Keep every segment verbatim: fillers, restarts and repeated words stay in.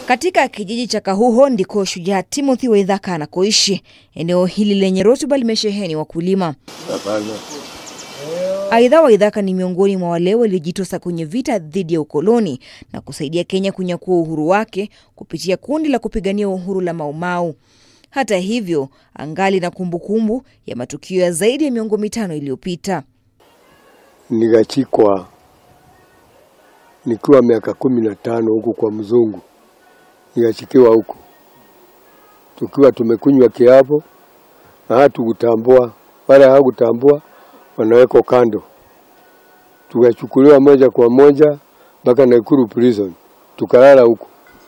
Katika kijiji cha Kahuho ndiko Shujaa Timothy Watka anakoishi. Eneo hili lenye rotuba limesheheni wakulima. Aidha, Watka ni miongoni mwa wale waliojitosa kwenye vita dhidi ya ukoloni na kusaidia Kenya kunyakua uhuru wake kupitia kundi la kupigania uhuru la Mau Mau. Hata hivyo, angali na kumbukumbu ya matukio ya zaidi ya miongo mitano iliyopita. Nigachikwa nikiwa miaka kumi na tano huko kwa mzungu. Nigachikiwa huko. Tukiwa tumekunywa kiapo na hatukutambua, wala hawakutambua, wanaweka kando. Tukachukuliwa moja kwa moja mpaka Nakuru prison. Tukalala huko.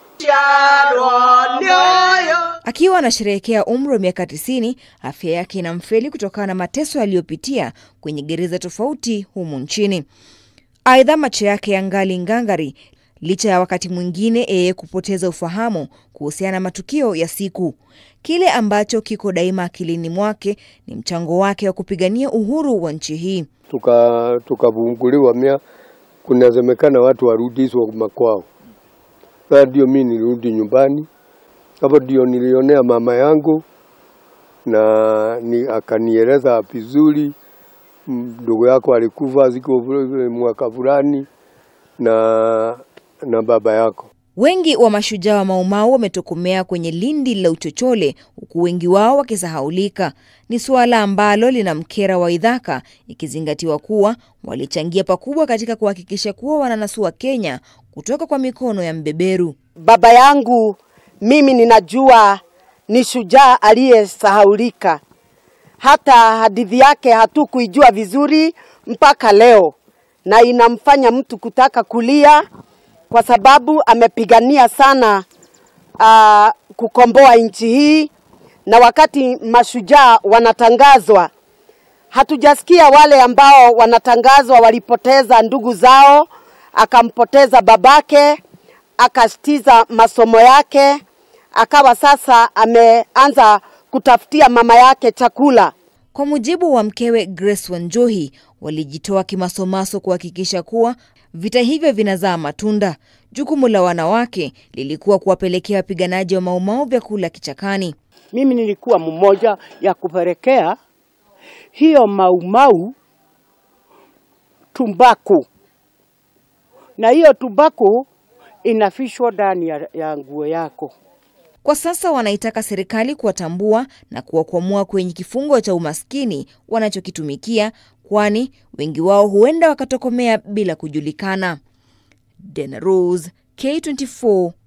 Akiwa anasherehekea umri wa miaka tisini, afya yake inamfeli kutokana na mateso aliyopitia kwenye gereza tofauti humu nchini. Aidha, macho yake yangali ngangari licha ya wakati mwingine yeye kupoteza ufahamu kuhusiana na matukio ya siku. Kile ambacho kiko daima akilini mwake ni mchango wake wa kupigania uhuru wa nchi hii. Tuka tukavunguliwa mia kunazemekana watu warudishwe makwao. Sasa ndio mimi nilirudi nyumbani. Hapo ndio nilionea mama yangu na ni akanieleza vizuri, ndugu yako alikufa siku mwaka fulani na na baba yako. Wengi wa mashujaa wa Mau Mau wametokomea kwenye lindi la uchochole, huku wengi wao wakisahaulika. Ni suala ambalo linamkera Watka, ikizingatiwa kuwa walichangia pakubwa katika kuhakikisha kuwa wananasua Kenya kutoka kwa mikono ya mbeberu. Baba yangu mimi ninajua ni shujaa aliyesahaulika. Hata hadithi yake hatukuijua vizuri mpaka leo, na inamfanya mtu kutaka kulia kwa sababu amepigania sana uh, kukomboa nchi hii. Na wakati mashujaa wanatangazwa, hatujasikia wale ambao wanatangazwa walipoteza ndugu zao, akampoteza babake, akashtiza masomo yake, akawa sasa ameanza kutafutia mama yake chakula. Kwa mujibu wa mkewe Grace Wanjohi, walijitoa kimasomaso kuhakikisha kuwa vita hivyo vinazaa matunda. Jukumu la wanawake lilikuwa kuwapelekea wapiganaji wa Mau Mau vyakula kichakani. Mimi nilikuwa mmoja ya kupelekea hiyo Mau Mau tumbaku. Na hiyo tumbaku inafishwa ndani ya, ya nguo yako. Kwa sasa wanaitaka serikali kuwatambua na kuwakwamua kwenye kifungo cha umaskini wanachokitumikia, kwani wengi wao huenda wakatokomea bila kujulikana. Dena Rose, K twenty-four